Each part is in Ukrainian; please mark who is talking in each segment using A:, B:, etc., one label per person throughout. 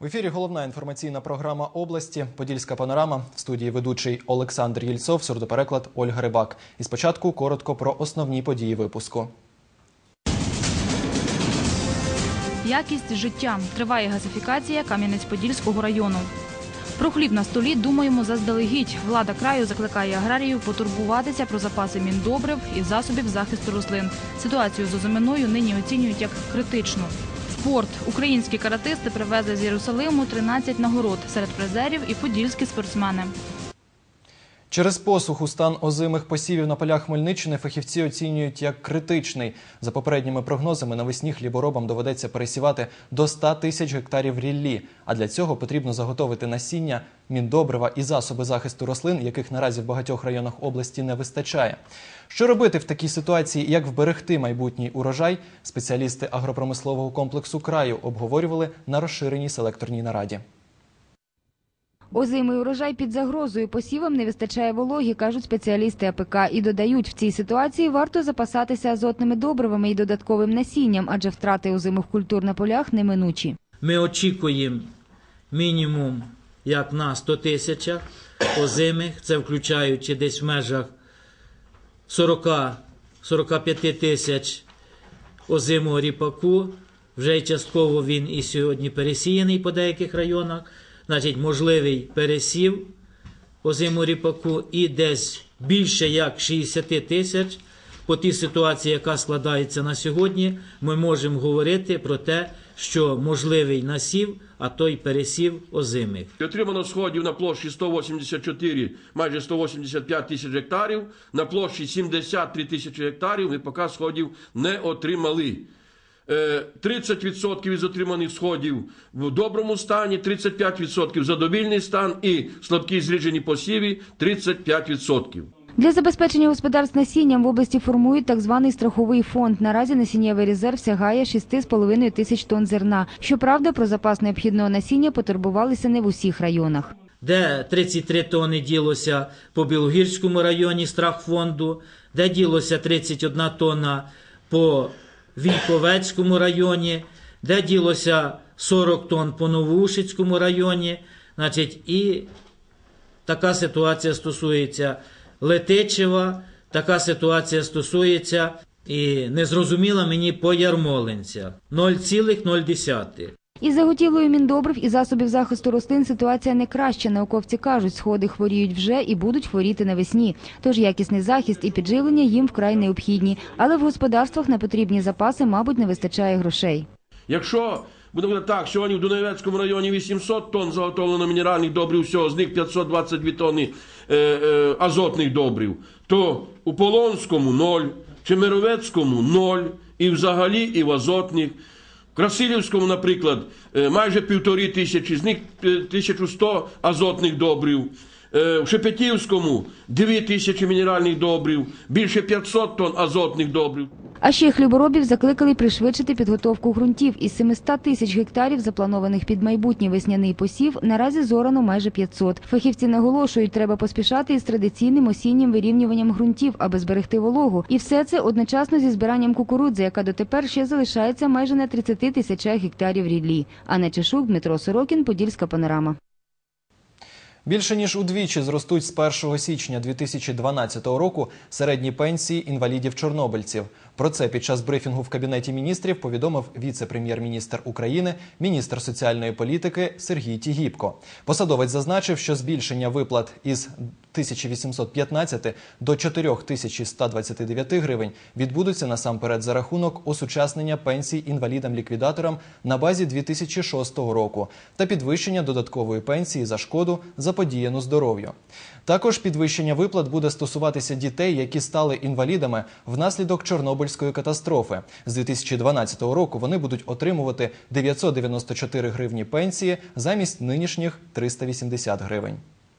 A: В ефірі головна інформаційна програма області «Подільська панорама». В студії ведучий Олександр Єльцов, сурдопереклад Ольга Рибак. І спочатку коротко про основні події випуску.
B: Якість життя. Триває газифікація Кам'янець-Подільського району. Про хліб на столі думаємо заздалегідь. Влада краю закликає аграріїв потурбуватися про запаси міндобрив і засобів захисту рослин. Ситуацію з озиминою нині оцінюють як критичну. Спорт. Українські каратисти привезли з Єрусалиму 13 нагород. Серед призерів і подільські спортсмени.
A: Через посуху стан озимих посівів на полях Хмельниччини фахівці оцінюють як критичний. За попередніми прогнозами, навесні хліборобам доведеться пересівати до 100 тисяч гектарів ріллі. А для цього потрібно заготовити насіння, міндобрива і засоби захисту рослин, яких наразі в багатьох районах області не вистачає. Що робити в такій ситуації і як вберегти майбутній урожай, спеціалісти агропромислового комплексу краю обговорювали на розширеній селекторній нараді.
C: Озимий урожай під загрозою, посівам не вистачає вологі, кажуть спеціалісти АПК. І додають, в цій ситуації варто запасатися азотними добривами і додатковим насінням, адже втрати озимих культур на полях неминучі.
D: Ми очікуємо мінімум як на 100 тисячах озимих, це включаючи десь в межах 40-45 тисяч озимого ріпаку. Вже частково він і сьогодні пересіяний по деяких районах. Значить, можливий пересів озимого ріпаку і десь більше як 60 тисяч. По тій ситуації, яка складається на сьогодні, ми можемо говорити про те, що можливий насів, а то й пересів озимих.
E: Отримано сходів на площі 184, майже 185 тисяч гектарів, на площі 73 тисячі гектарів ми поки сходів не отримали. 30% із отриманих сходів в доброму стані, 35% задовільний стан і слабкі зріджені посіви 35%.
C: Для забезпечення господарств насінням в області формують так званий страховий фонд. Наразі насіннєвий резерв сягає 6,5 тисяч тонн зерна. Щоправда, про запас необхідного насіння потурбувалися не в усіх районах.
D: Де 33 тонни ділося по Білогірському районі страхфонду, де ділося 31 тонна по Вільковецькому районі, де ділося 40 тонн по Новоушицькому районі. Значить, і така ситуація стосується Летичева, така ситуація стосується і незрозуміла мені по Ярмолинцях. 0,0.
C: Із заготівлею міндобрив і засобів захисту рослин ситуація не краща. Науковці кажуть, сходи хворіють вже і будуть хворіти навесні. Тож якісний захист і підживлення їм вкрай необхідні. Але в господарствах на потрібні запаси, мабуть, не вистачає грошей.
E: Якщо, будемо говорити так, сьогодні в Дунаєвецькому районі 800 тонн заготовлено мінеральних добрив, всього з них 522 тонни азотних добрив, то у Полонському 0, Чемеровецькому 0, і взагалі і в азотних. В Красилівському, наприклад, майже 1500, з них 1100 азотних добрив. В Шепетівському 2000 мінеральних добрив, більше 500 тонн азотних добрив.
C: А ще хліборобів закликали пришвидшити підготовку ґрунтів. Із 700 тисяч гектарів, запланованих під майбутній весняний посів, наразі зорано майже 500. Фахівці наголошують, треба поспішати із традиційним осіннім вирівнюванням ґрунтів, аби зберегти вологу. І все це одночасно зі збиранням кукурудзи, яка дотепер ще залишається майже на 30 тисячах гектарів ріллі. Анна Чешук, Дмитро Сорокін, Подільська панорама.
A: Більше ніж удвічі зростуть з 1 січня 2012 року середні пенсії інвалідів-чорнобильців. Про це під час брифінгу в Кабінеті міністрів повідомив віце-прем'єр-міністр України, міністр соціальної політики Сергій Тігіпко. Посадовець зазначив, що збільшення виплат із 1815 до 4129 гривень відбудуться насамперед за рахунок осучаснення пенсій інвалідам-ліквідаторам на базі 2006 року та підвищення додаткової пенсії за шкоду, заподіяну здоров'ю. Також підвищення виплат буде стосуватися дітей, які стали інвалідами внаслідок Чорнобильської катастрофи. З 2012 року вони будуть отримувати 994 гривні пенсії замість нинішніх 380 гривень.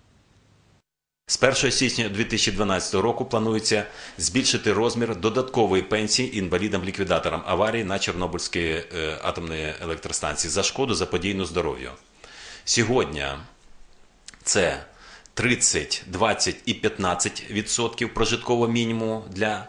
F: З 1 січня 2012 року планується збільшити розмір додаткової пенсії інвалідам-ліквідаторам аварії на Чорнобильській атомній електростанції за шкоду, заподіяну здоров'ю. Сьогодні це 30, 20 і 15% прожиткового мінімуму для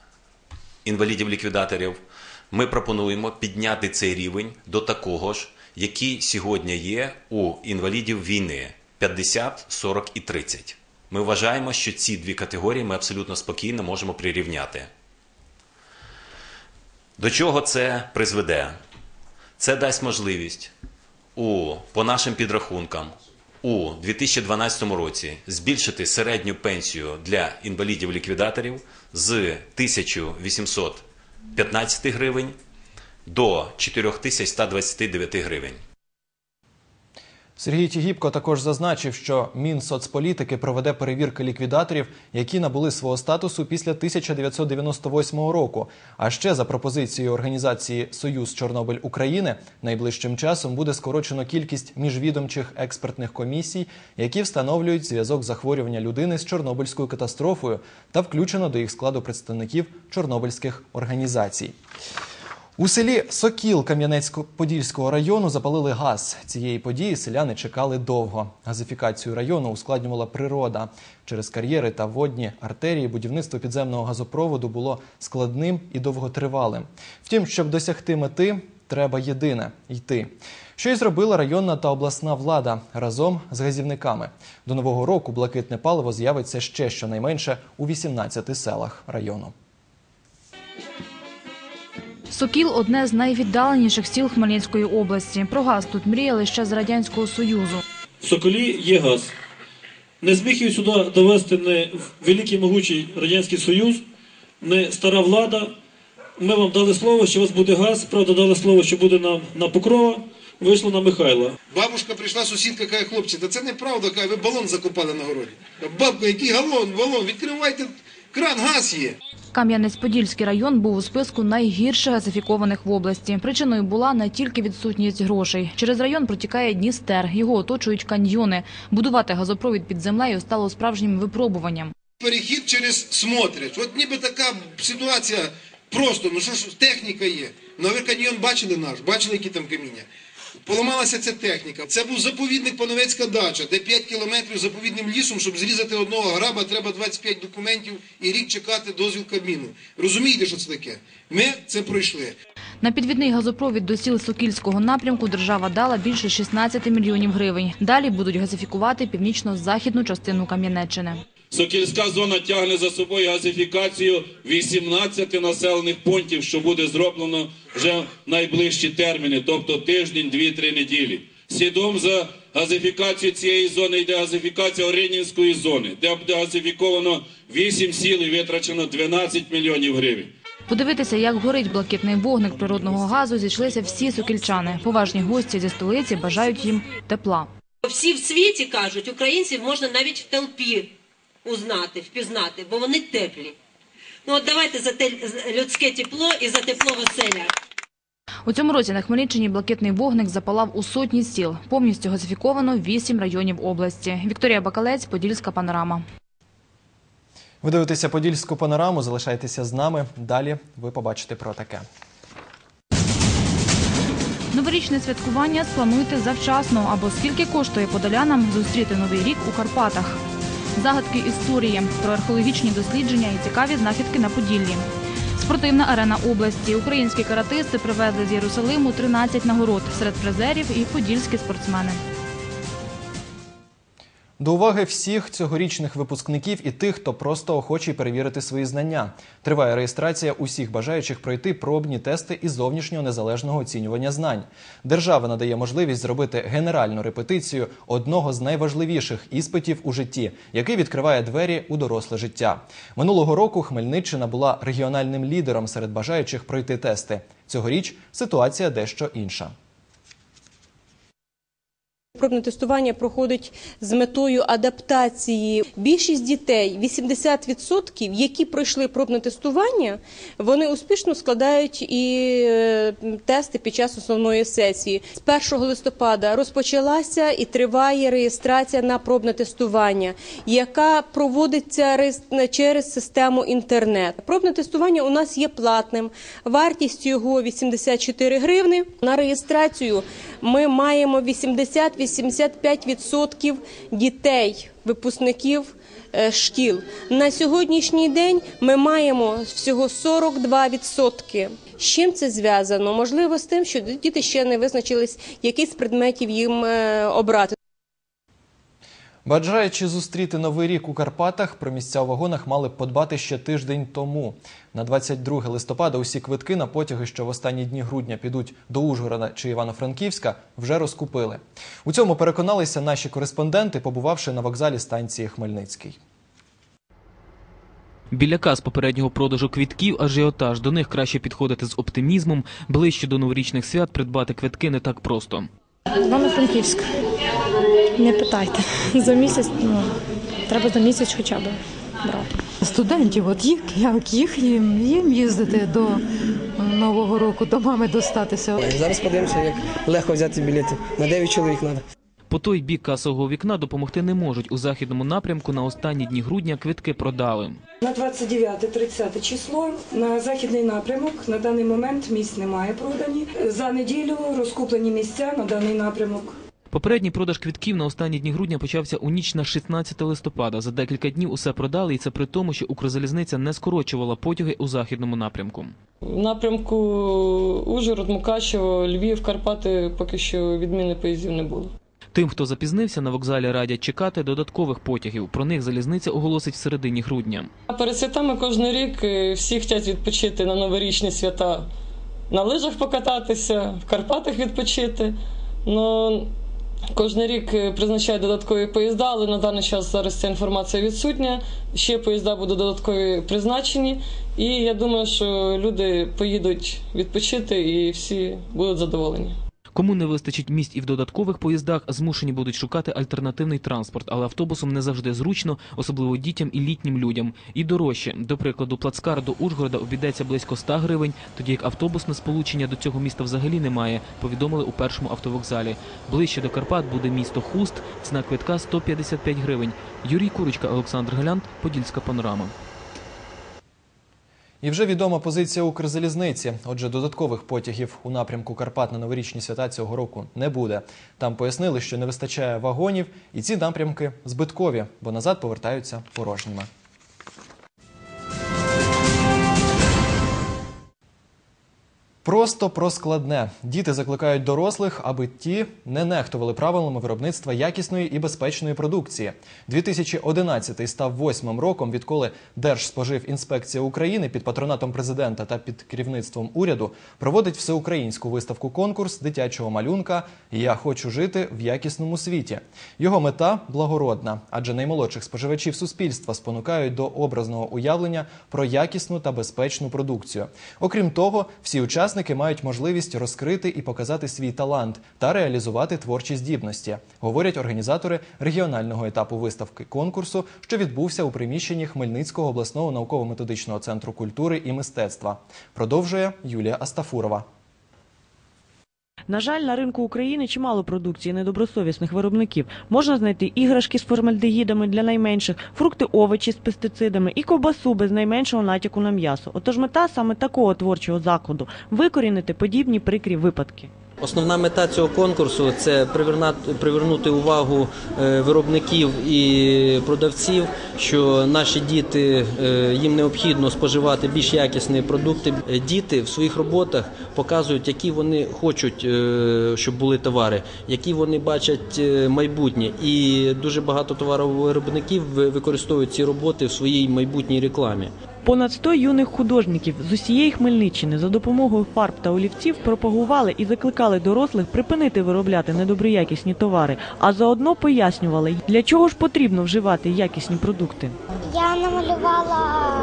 F: інвалідів-ліквідаторів. Ми пропонуємо підняти цей рівень до такого ж, які сьогодні є у інвалідів війни – 50, 40 і 30. Ми вважаємо, що ці дві категорії ми абсолютно спокійно можемо прирівняти. До чого це призведе? Це дасть можливість по нашим підрахункам у 2012 році збільшити середню пенсію для інвалідів-ліквідаторів з 1815 гривень до 4129 гривень.
A: Сергій Тігіпко також зазначив, що Мінсоцполітики проведе перевірки ліквідаторів, які набули свого статусу після 1998 року. А ще за пропозицією організації «Союз Чорнобиль України» найближчим часом буде скорочено кількість міжвідомчих експертних комісій, які встановлюють зв'язок захворювання людини з Чорнобильською катастрофою, та включено до їх складу представників чорнобильських організацій. У селі Сокіл Кам'янець-Подільського району запалили газ. Цієї події селяни чекали довго. Газифікацію району ускладнювала природа. Через кар'єри та водні артерії будівництво підземного газопроводу було складним і довготривалим. Втім, щоб досягти мети, треба єдине – йти. Що й зробила районна та обласна влада разом з газівниками. До Нового року блакитне паливо з'явиться ще щонайменше у 18 селах району.
B: Сокіл – одне з найвіддаленіших сіл Хмельницької області. Про газ тут мріяли ще з Радянського Союзу.
G: В Соколі є газ. Не зміг їх сюди довести не великий могучий Радянський Союз, не стара влада. Ми вам дали слово, що у вас буде газ, правда дали слово, що буде на Покрова, вийшло на Михайла.
H: Бабушка прийшла, сусідка каже: хлопці, та це неправда, каже, ви балон закопали на городі. Бабка, який балон, відкривайте кран, газ є.
B: Кам'янець-Подільський район був у списку найгірше газифікованих в області. Причиною була не тільки відсутність грошей. Через район протікає Дністер, його оточують каньйони. Будувати газопровід під землею стало справжнім випробуванням.
H: Перехід через Смотрич. От ніби така ситуація просто, ну що ж, техніка є. Ну ви каньйон бачили наш, бачили, які там каміння. Поламалася ця техніка. Це був заповідник Пановецька дача, де 5 кілометрів заповідним лісом, щоб зрізати одного граба, треба 25 документів і рік чекати дозвіл Кабміну. Розумієте, що це таке? Ми це пройшли.
B: На підвідний газопровід до сіл Сокільського напрямку держава дала більше 16 мільйонів гривень. Далі будуть газифікувати північно-західну частину Кам'янеччини.
I: Сокільська зона тягне за собою газифікацію 18 населених пунктів, що буде зроблено вже в найближчі терміни, тобто тиждень, 2-3 неділі. Слідом за газифікацію цієї зони йде газифікація Оринівської зони, де буде газифіковано 8 сіл і витрачено 12 мільйонів гривень.
B: Подивитися, як горить блакитний вогник природного газу, зійшлися всі сокільчани. Поважні гості зі столиці бажають їм тепла.
J: Всі в світі кажуть, українців можна навіть в толпі впізнати, бо вони теплі. Ну от давайте за людське тепло і за тепло в оселях.
B: У цьому році на Хмельниччині блакитний вогник запалав у сотні сіл. Повністю газифіковано 8 районів області. Вікторія Бакалець, Подільська панорама.
A: Ви дивитеся Подільську панораму, залишайтеся з нами. Далі ви побачите про таке.
B: Новорічне святкування сплануйте завчасно, або скільки коштує подолянам зустріти Новий рік у Карпатах. Загадки історії, про археологічні дослідження і цікаві знахідки на Поділлі. Спортивна арена області. Українські каратисти привезли з Єрусалиму 13 нагород. Серед призерів і подільські спортсмени.
A: До уваги всіх цьогорічних випускників і тих, хто просто охочий перевірити свої знання. Триває реєстрація усіх бажаючих пройти пробні тести із зовнішнього незалежного оцінювання знань. Держава надає можливість зробити генеральну репетицію одного з найважливіших іспитів у житті, який відкриває двері у доросле життя. Минулого року Хмельниччина була регіональним лідером серед бажаючих пройти тести. Цьогоріч ситуація дещо інша.
K: Пробне тестування проходить з метою адаптації. Більшість дітей, 80%, які пройшли пробне тестування, вони успішно складають і тести під час основної сесії. З 1 листопада розпочалася і триває реєстрація на пробне тестування, яка проводиться через систему інтернет. Пробне тестування у нас є платним, вартість його 84 гривни. На реєстрацію ми маємо 80-85% дітей, випускників шкіл. На сьогоднішній день ми маємо всього 42%. З чим це зв'язано? Можливо, з тим, що діти ще не визначились, який з предметів їм обрати.
A: Бажаючи зустріти Новий рік у Карпатах, про місця у вагонах мали б подбати ще тиждень тому. На 22 листопада усі квитки на потяги, що в останні дні грудня підуть до Ужгорода чи Івано-Франківська, вже розкупили. У цьому переконалися наші кореспонденти, побувавши на вокзалі станції Хмельницький.
L: Біля кас попереднього продажу квитків ажіотаж. До них краще підходити з оптимізмом. Ближче до новорічних свят придбати квитки не так просто.
M: Івано-Франківськ. Не питайте. За місяць, треба за місяць хоча б брати.
N: Студентів, як їм їздити до Нового року, до мами достатися.
O: Зараз подивимося, як легко взяти білети. На 9 чоловік треба.
L: По той бік касового вікна допомогти не можуть. У західному напрямку на останні дні грудня квитки продали.
P: На 29-30 число на західний напрямок на даний момент місць немає продані. За неділю розкуплені місця на даний напрямок.
L: Попередній продаж квитків на останні дні грудня почався у ніч на 16 листопада. За декілька днів усе продали, і це при тому, що Укрзалізниця не скорочувала потяги у західному напрямку.
P: В напрямку Ужгород, Мукачево, Львів, Карпати поки що відміни поїздів не було.
L: Тим, хто запізнився, на вокзалі радять чекати додаткових потягів. Про них залізниця оголосить в середині грудня.
P: Перед святами кожен рік всі хочуть відпочити на новорічні свята, на лижах покататися, в Карпатах відпочити. Кожен рік призначають додаткові поїзда, але на даний час зараз ця інформація відсутня. Ще поїзда будуть додаткові призначені. І я думаю, що люди поїдуть відпочити і всі будуть задоволені.
L: Кому не вистачить місць і в додаткових поїздах, змушені будуть шукати альтернативний транспорт, але автобусом не завжди зручно, особливо дітям і літнім людям. І дорожче. До прикладу, плацкар до Ужгорода обійдеться близько 100 гривень, тоді як автобусне сполучення до цього міста взагалі немає, повідомили у першому автовокзалі. Ближче до Карпат буде місто Хуст, ціна квитка 155 гривень. Юрій Курочка, Олександр Галянт, Подільська панорама.
A: І вже відома позиція Укрзалізниці. Отже, додаткових потягів у напрямку Карпат на новорічні свята цього року не буде. Там пояснили, що не вистачає вагонів, і ці напрямки збиткові, бо назад повертаються порожніми. Просто про складне. Діти закликають дорослих, аби ті не нехтували правилами виробництва якісної і безпечної продукції. 2011 став 8-м роком, відколи Держспоживінспекція України під патронатом президента та під керівництвом уряду проводить всеукраїнську виставку-конкурс дитячого малюнка «Я хочу жити в якісному світі». Його мета – благородна, адже наймолодших споживачів суспільства спонукають до образного уявлення про якісну та безпечну продукцію. Окрім того, всі учасники мають можливість розкрити і показати свій талант та реалізувати творчі здібності, говорять організатори регіонального етапу виставки конкурсу, що відбувся у приміщенні Хмельницького обласного науково-методичного центру культури і мистецтва. Продовжує Юлія Астафурова.
Q: На жаль, на ринку України чимало продукції недобросовісних виробників. Можна знайти іграшки з формальдегідами для найменших, фрукти, овочі з пестицидами і ковбасу без найменшого натяку на м'ясо. Отож мета саме такого творчого закладу – викорінити подібні прикрі випадки.
O: Основна мета цього конкурсу – це привернути увагу виробників і продавців, що наші діти, їм необхідно споживати більш якісні продукти. Діти в своїх роботах показують, які вони хочуть, щоб були товари, які вони бачать майбутнє. І дуже багато товаровиробників використовують ці роботи в своїй майбутній рекламі.
Q: Понад 100 юних художників з усієї Хмельниччини за допомогою фарб та олівців пропагували і закликали дорослих припинити виробляти недоброякісні товари, а заодно пояснювали, для чого ж потрібно вживати якісні продукти.
R: Я намалювала,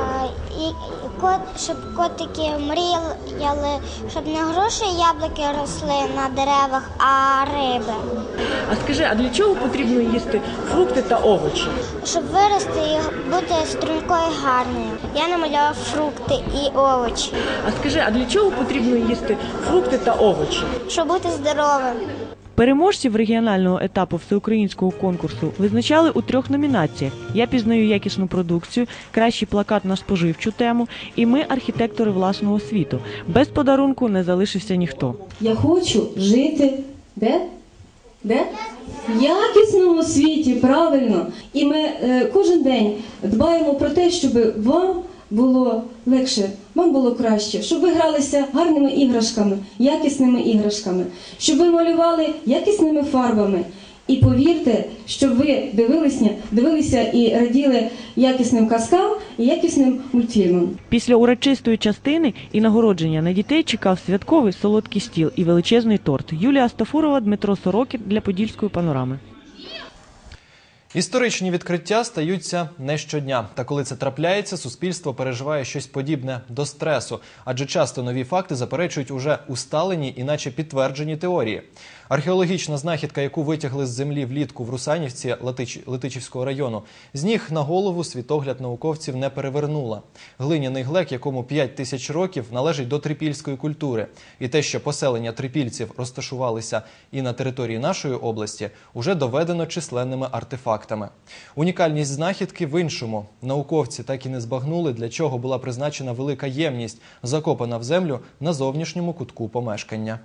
R: щоб котики мріяли, щоб не груші і яблуки росли на деревах, а риби.
Q: А скажи, а для чого потрібно їсти фрукти та овочі?
R: Щоб вирости і бути стрункою і гарною. Я намалювала фрукти і овочі.
Q: А скажи, а для чого потрібно їсти фрукти та овочі?
R: Щоб бути здоровим.
Q: Переможців регіонального етапу всеукраїнського конкурсу визначали у 3 номінаціях «Я пізнаю якісну продукцію», «Кращий плакат на споживчу тему» і «Ми – архітектори власного світу». Без подарунку не залишився ніхто.
S: Я хочу жити де? якісному освіті, правильно. І ми кожен день дбаємо про те, щоб вам було легше, вам було краще, щоб ви гралися гарними іграшками, якісними іграшками, щоб ви малювали якісними фарбами. І повірте, щоб ви дивилися і раділи якісним казкам і якісним мультфільмам.
Q: Після урочистої частини і нагородження на дітей чекав святковий солодкий стіл і величезний торт. Юлія Астафурова, Дмитро Сорокін для Подільської панорами.
A: Історичні відкриття стаються не щодня. Та коли це трапляється, суспільство переживає щось подібне до стресу. Адже часто нові факти заперечують уже усталені і наче підтверджені теорії. Археологічна знахідка, яку витягли з землі влітку в Русанівці Летичівського району, з ніг на голову світогляд науковців не перевернула. Глиняний глек, якому 5000 років, належить до трипільської культури. І те, що поселення трипільців розташувалися і на території нашої області, уже доведено численними артефактами. Унікальність знахідки в іншому. Науковці так і не збагнули, для чого була призначена велика ємність, закопана в землю на зовнішньому кутку помешкання.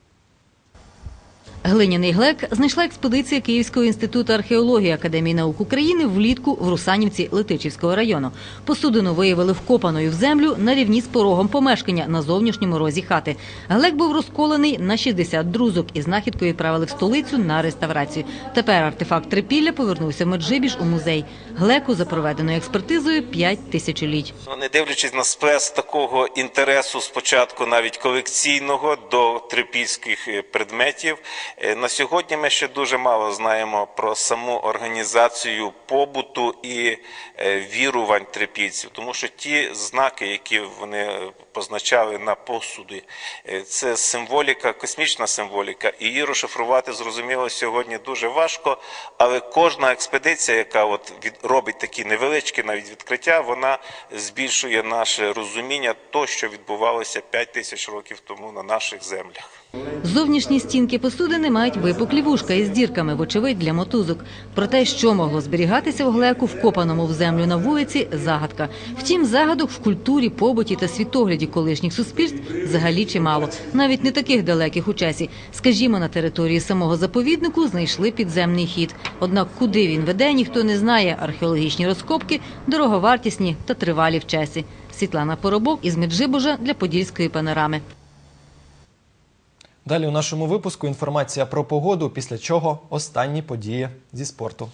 T: Глиняний глек знайшла експедиція Київського інституту археології Академії наук України влітку в Русанівці Летичівського району. Посудину виявили вкопаною в землю на рівні з порогом помешкання на зовнішньому розі хати. Глек був розколений на 60 друзок і знахідкою відправили в столицю на реставрацію. Тепер артефакт Трипілля повернувся в Меджибіж у музей. Глеку за проведеною експертизою 5 тисячоліть.
U: Не дивлячись на сплеск такого інтересу спочатку навіть колекційного до трипільських предметів, на сьогодні ми ще дуже мало знаємо про саму організацію побуту і вірувань трипільців, тому що ті знаки, які вони позначали на посуди, це символіка, космічна символіка, і її розшифрувати, зрозуміло, сьогодні дуже важко, але кожна експедиція, яка робить такі невеличкі навіть відкриття, вона збільшує наше розуміння того, що відбувалося 5000 років тому на наших землях.
T: Зовнішні стінки посудини мають випуклі вушка із дірками, вочевидь, для мотузок. Про те, що могло зберігатися в глеку, вкопаному в землю на вулиці – загадка. Втім, загадок в культурі, побуті та світогляді колишніх суспільств взагалі чимало. Навіть не таких далеких у часі. Скажімо, на території самого заповіднику знайшли підземний хід. Однак куди він веде, ніхто не знає. Археологічні розкопки – дороговартісні та тривалі в часі. Світлана Поробок із Меджибужа для Подільської панорами.
A: Далі у нашому випуску інформація про погоду, після чого останні події зі спорту.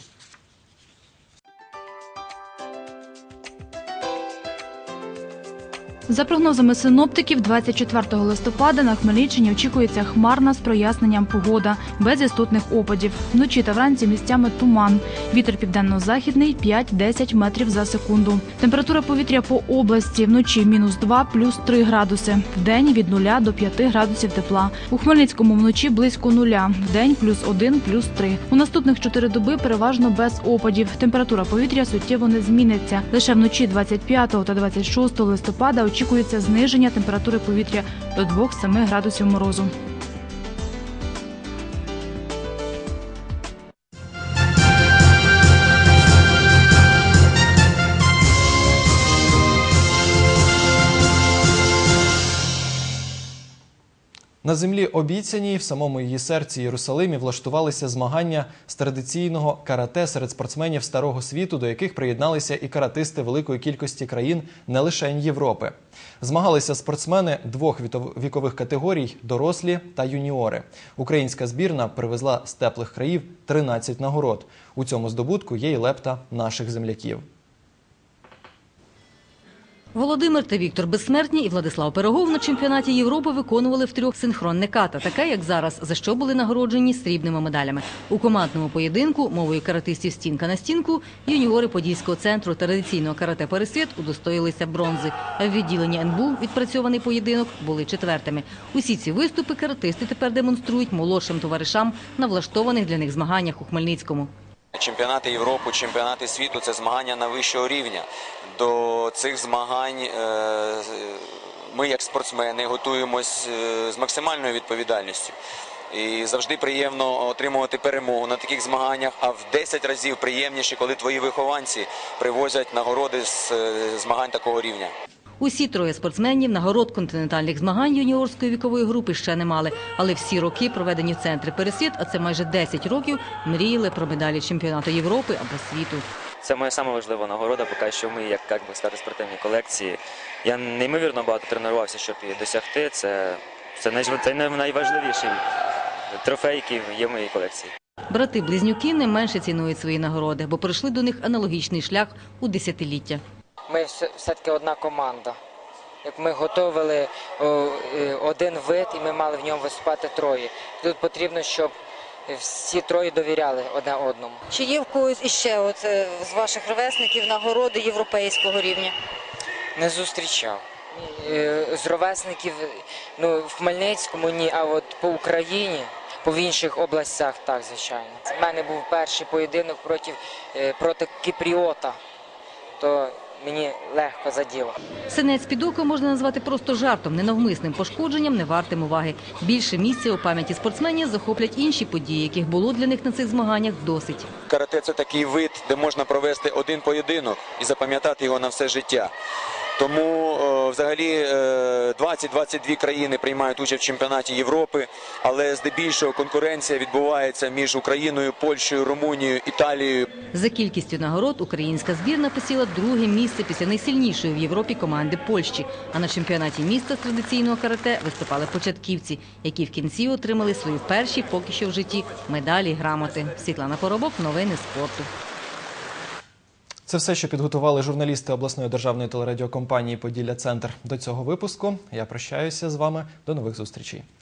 B: За прогнозами синоптиків, 24 листопада на Хмельниччині очікується хмарна з проясненням погода, без істотних опадів. Вночі та вранці місцями туман. Вітер південно-західний 5-10 метрів за секунду. Температура повітря по області вночі -2, +3 градуси. Вдень від 0 до 5 градусів тепла. У Хмельницькому вночі близько 0, вдень +1, +3. У наступних 4 доби переважно без опадів. Температура повітря суттєво не зміниться. Лише вночі 25 та 26 листопада очікується зниження температури повітря до 2-7 градусів морозу.
A: На землі обіцяній, в самому її серці Єрусалимі, влаштувалися змагання з традиційного карате серед спортсменів Старого світу, до яких приєдналися і каратисти великої кількості країн не лише Європи. Змагалися спортсмени 2 вікових категорій – дорослі та юніори. Українська збірна привезла з теплих країв 13 нагород. У цьому здобутку є й лепта наших земляків.
T: Володимир та Віктор Безсмертні і Владислав Пирогов на чемпіонаті Європи виконували втрьох синхронне ката, таке, як зараз, за що були нагороджені срібними медалями. У командному поєдинку, мовою каратистів стінка на стінку, юніори Подільського центру традиційного карате «Пересвіт» удостоїлися бронзи. А в відділенні НБУ відпрацьований поєдинок були 4-ми. Усі ці виступи каратисти тепер демонструють молодшим товаришам на влаштованих для них змаганнях у Хмельницькому.
V: Чемпіонати Європи, чемпіонати світу – це змагання на вищого рівня. До цих змагань ми, як спортсмени, готуємось з максимальною відповідальністю. І завжди приємно отримувати перемогу на таких змаганнях, а в 10 разів приємніше, коли твої вихованці привозять нагороди з змагань такого рівня.
T: Усі троє спортсменів нагород континентальних змагань юніорської вікової групи ще не мали. Але всі роки, проведені в центрі «Пересвіт», а це майже 10 років, мріяли про медалі чемпіонату Європи або світу.
D: Це моя сама важлива нагорода, поки що в моїй, як би сказати, спортивній колекції. Я неймовірно багато тренувався, щоб її досягти. Це найважливіший трофей, який є в моїй колекції.
T: Брати-близнюки не менше цінують свої нагороди, бо пройшли до них аналогічний шлях у десятиліття.
E: Ми все-таки одна команда. Як ми готували один вид, і ми мали в ньому виступати троє. Тут потрібно, щоб всі троє довіряли одне одному.
W: Чи є в когось іще з ваших ровесників нагороди європейського рівня?
E: Не зустрічав. З ровесників в Хмельницькому ні, а от по Україні, по інших областях так, звичайно. У мене був перший поєдинок проти кіпріота, то мені легко заділо.
T: Синець під оком можна назвати просто жартом, ненавмисним пошкодженням, не вартим уваги. Більше місця у пам'яті спортсменів захоплять інші події, яких було для них на цих змаганнях досить.
V: Карате – це такий вид, де можна провести один поєдинок і запам'ятати його на все життя. Тому взагалі 20-22 країни приймають участь в чемпіонаті Європи, але здебільшого конкуренція відбувається між Україною, Польщею, Румунією, Італією.
T: За кількістю нагород українська збірна посіла друге місце після найсильнішої в Європі команди Польщі. А на чемпіонаті міста з традиційного карате виступали початківці, які в кінці отримали свої перші поки що в житті медалі й грамоти. Світлана Поробок, новини спорту.
A: Це все, що підготували журналісти обласної державної телерадіокомпанії «Поділля Центр» до цього випуску. Я прощаюся з вами. До нових зустрічей.